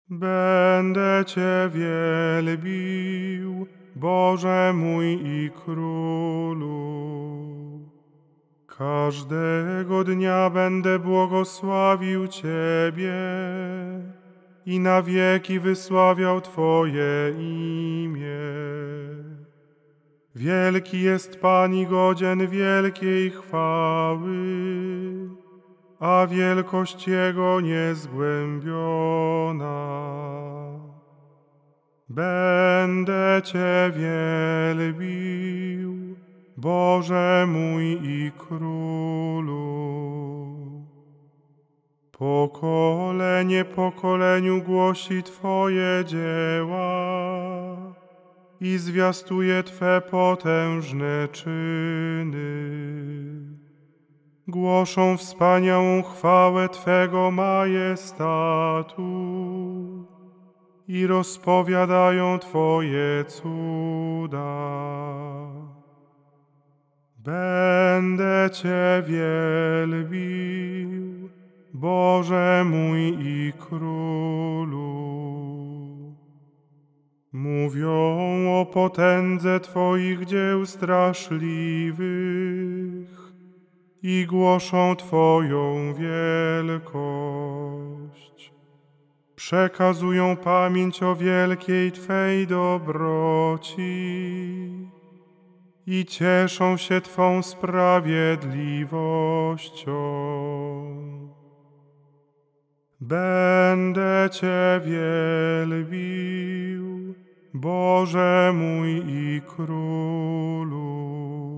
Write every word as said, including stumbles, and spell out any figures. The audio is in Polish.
Będę Cię wielbił, Boże mój i Królu. Każdego dnia będę błogosławił Ciebie i na wieki wysławiał Twoje imię. Wielki jest Pan i godzien wielkiej chwały, a wielkość Jego niezgłębiona. Będę Cię wielbił, Boże mój i Królu. Pokolenie pokoleniu głosi Twoje dzieła i zwiastuje Twe potężne czyny. Głoszą wspaniałą chwałę Twego majestatu i rozpowiadają Twoje cuda. Będę Cię wielbił, Boże mój i Królu. Mówią o potędze Twoich dzieł straszliwych i głoszą Twoją wielkość. Przekazują pamięć o wielkiej Twej dobroci i cieszą się Twą sprawiedliwością. Będę Cię wielbił, Boże mój i Królu.